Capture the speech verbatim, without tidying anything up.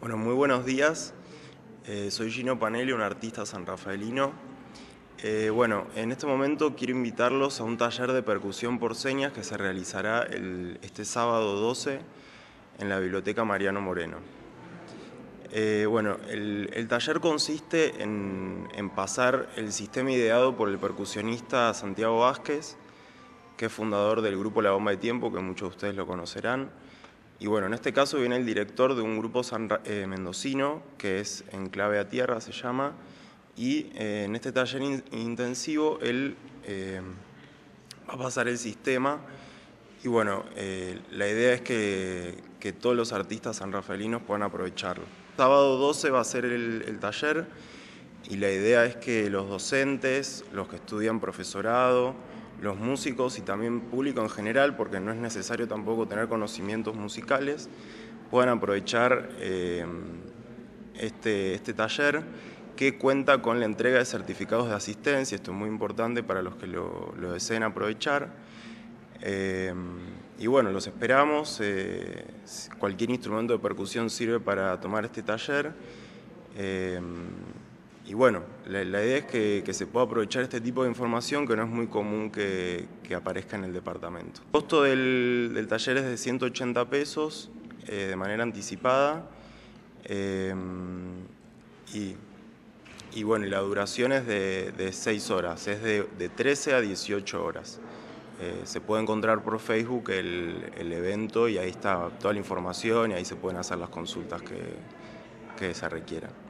Bueno, muy buenos días. Eh, soy Gino Panelli, un artista sanrafaelino. Eh, bueno, en este momento quiero invitarlos a un taller de percusión por señas que se realizará el, este sábado doce en la Biblioteca Mariano Moreno. Eh, bueno, el, el taller consiste en, en pasar el sistema ideado por el percusionista Santiago Vázquez, que es fundador del grupo La Bomba de Tiempo, que muchos de ustedes lo conocerán. Y bueno, en este caso viene el director de un grupo san, eh, mendocino, que es Enclave a Tierra, se llama, y eh, en este taller in, intensivo él eh, va a pasar el sistema, y bueno, eh, la idea es que, que todos los artistas sanrafaelinos puedan aprovecharlo. Sábado doce va a ser el, el taller, y la idea es que los docentes, los que estudian profesorado, los músicos y también público en general, porque no es necesario tampoco tener conocimientos musicales, puedan aprovechar eh, este, este taller que cuenta con la entrega de certificados de asistencia. Esto es muy importante para los que lo, lo deseen aprovechar. Eh, y bueno, los esperamos. Eh, cualquier instrumento de percusión sirve para tomar este taller. Eh, Y bueno, la, la idea es que, que se pueda aprovechar este tipo de información que no es muy común que, que aparezca en el departamento. El costo del, del taller es de ciento ochenta pesos eh, de manera anticipada eh, y, y bueno, y la duración es de, de seis horas, es de, de trece a dieciocho horas. Eh, se puede encontrar por Facebook el, el evento y ahí está toda la información y ahí se pueden hacer las consultas que, que se requieran.